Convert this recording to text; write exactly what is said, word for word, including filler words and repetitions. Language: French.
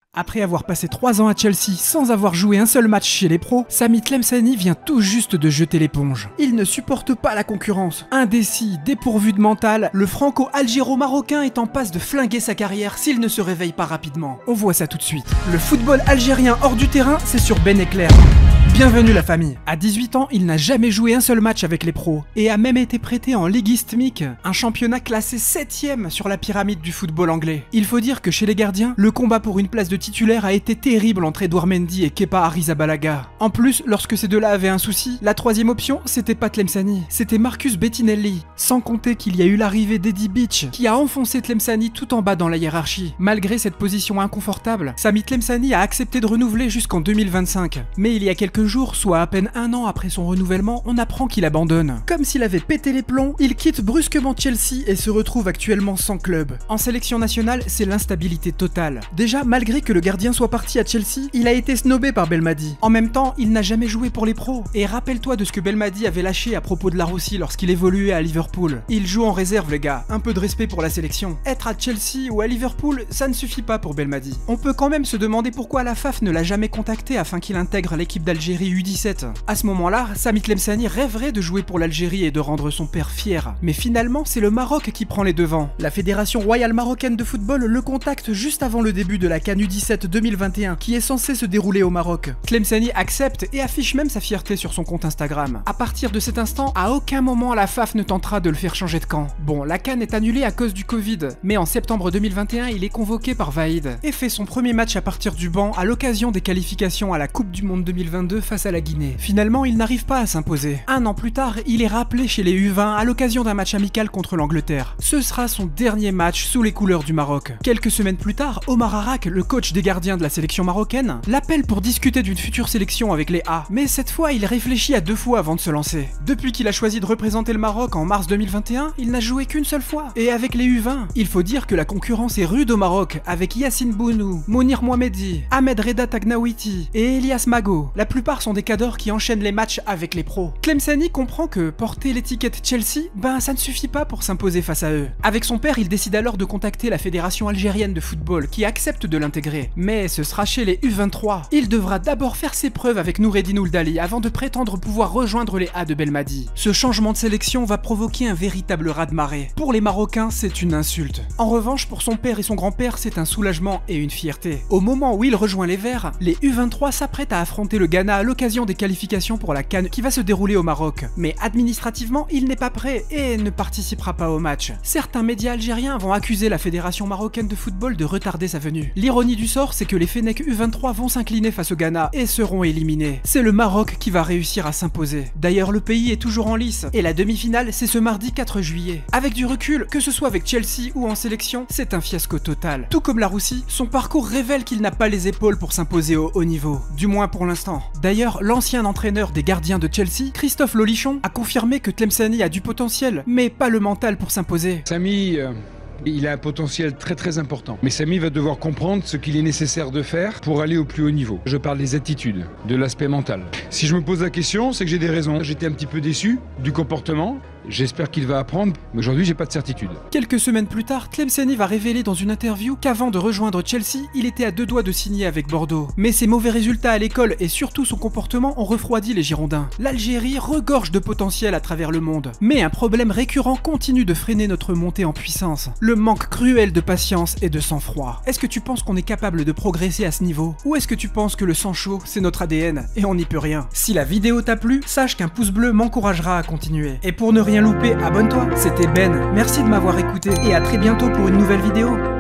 Après avoir passé trois ans à Chelsea sans avoir joué un seul match chez les pros, Sami Tlemceni vient tout juste de jeter l'éponge. Il ne supporte pas la concurrence. Indécis, dépourvu de mental, le franco-algéro-marocain est en passe de flinguer sa carrière s'il ne se réveille pas rapidement. On voit ça tout de suite. Le football algérien hors du terrain, c'est sur Ben Éclair. Bienvenue la famille. À dix-huit ans, il n'a jamais joué un seul match avec les pros et a même été prêté en Ligue Isthmique, un championnat classé septième sur la pyramide du football anglais. Il faut dire que chez les gardiens, le combat pour une place de titulaire a été terrible entre Edouard Mendy et Kepa Arrizabalaga. En plus, lorsque ces deux-là avaient un souci, la troisième option, c'était pas Tlemceni, c'était Marcus Bettinelli. Sans compter qu'il y a eu l'arrivée d'Eddie Beach, qui a enfoncé Tlemceni tout en bas dans la hiérarchie. Malgré cette position inconfortable, Sami Tlemceni a accepté de renouveler jusqu'en deux mille vingt-cinq. Mais il y a quelques jours, soit à peine un an après son renouvellement, on apprend qu'il abandonne. Comme s'il avait pété les plombs, il quitte brusquement Chelsea et se retrouve actuellement sans club. En sélection nationale, c'est l'instabilité totale. Déjà, malgré que le gardien soit parti à Chelsea, il a été snobé par Belmadi. En même temps, il n'a jamais joué pour les pros. Et rappelle-toi de ce que Belmadi avait lâché à propos de la Russie lorsqu'il évoluait à Liverpool. Il joue en réserve les gars, un peu de respect pour la sélection. Être à Chelsea ou à Liverpool, ça ne suffit pas pour Belmadi. On peut quand même se demander pourquoi la F A F ne l'a jamais contacté afin qu'il intègre l'équipe d'Algérie U dix-sept. À ce moment-là, Sami Tlemceni rêverait de jouer pour l'Algérie et de rendre son père fier. Mais finalement, c'est le Maroc qui prend les devants. La Fédération royale marocaine de football le contacte juste avant le début de la CAN U dix-sept deux mille vingt et un qui est censée se dérouler au Maroc. Tlemceni accepte et affiche même sa fierté sur son compte Instagram. À partir de cet instant, à aucun moment la F A F ne tentera de le faire changer de camp. Bon, la CAN est annulée à cause du Covid, mais en septembre deux mille vingt et un, il est convoqué par Vaïd et fait son premier match à partir du banc à l'occasion des qualifications à la Coupe du Monde deux mille vingt-deux face à la Guinée. Finalement, il n'arrive pas à s'imposer. Un an plus tard, il est rappelé chez les U vingt à l'occasion d'un match amical contre l'Angleterre. Ce sera son dernier match sous les couleurs du Maroc. Quelques semaines plus tard, Omar Harrak, le coach des gardiens de la sélection marocaine, l'appelle pour discuter d'une future sélection avec les A. Mais cette fois, il réfléchit à deux fois avant de se lancer. Depuis qu'il a choisi de représenter le Maroc en mars deux mille vingt et un, il n'a joué qu'une seule fois. Et avec les U vingt, il faut dire que la concurrence est rude au Maroc, avec Yassine Bounou, Mounir Mohamedi, Ahmed Reda Tagnawiti et Elias Mago. La plupart sont des cadors qui enchaînent les matchs avec les pros. Tlemceni comprend que porter l'étiquette Chelsea, ben ça ne suffit pas pour s'imposer face à eux. Avec son père, il décide alors de contacter la Fédération algérienne de football qui accepte de l'intégrer. Mais ce sera chez les U vingt-trois. Il devra d'abord faire ses preuves avec Noureddin Ouldali avant de prétendre pouvoir rejoindre les A de Belmadi. Ce changement de sélection va provoquer un véritable raz-de-marée. Pour les Marocains, c'est une insulte. En revanche, pour son père et son grand-père, c'est un soulagement et une fierté. Au moment où il rejoint les Verts, les U vingt-trois s'apprêtent à affronter le Ghana à l'occasion des qualifications pour la CAN qui va se dérouler au Maroc. Mais administrativement, il n'est pas prêt et ne participera pas au match. Certains médias algériens vont accuser la Fédération marocaine de football de retarder sa venue. L'ironie du sort, c'est que les Fennecs U vingt-trois vont s'incliner face au Ghana et seront éliminés. C'est le Maroc qui va réussir à s'imposer. D'ailleurs, le pays est toujours en lice et la demi-finale, c'est ce mardi quatre juillet. Avec du recul, que ce soit avec Chelsea ou en sélection, c'est un fiasco total. Tout comme la Russie, son parcours révèle qu'il n'a pas les épaules pour s'imposer au haut niveau. Du moins pour l'instant. D'ailleurs, l'ancien entraîneur des gardiens de Chelsea, Christophe Lolichon, a confirmé que Tlemceni a du potentiel, mais pas le mental pour s'imposer. Sami, euh, il a un potentiel très très important. Mais Sami va devoir comprendre ce qu'il est nécessaire de faire pour aller au plus haut niveau. Je parle des attitudes, de l'aspect mental. Si je me pose la question, c'est que j'ai des raisons. J'étais un petit peu déçu du comportement. J'espère qu'il va apprendre, mais aujourd'hui j'ai pas de certitude. Quelques semaines plus tard, Tlemceni va révéler dans une interview qu'avant de rejoindre Chelsea, il était à deux doigts de signer avec Bordeaux. Mais ses mauvais résultats à l'école et surtout son comportement ont refroidi les Girondins. L'Algérie regorge de potentiel à travers le monde. Mais un problème récurrent continue de freiner notre montée en puissance. Le manque cruel de patience et de sang-froid. Est-ce que tu penses qu'on est capable de progresser à ce niveau? Ou est-ce que tu penses que le sang chaud, c'est notre A D N et on n'y peut rien? Si la vidéo t'a plu, sache qu'un pouce bleu m'encouragera à continuer. Et pour ne rien louper, abonne-toi. C'était Ben, merci de m'avoir écouté et à très bientôt pour une nouvelle vidéo.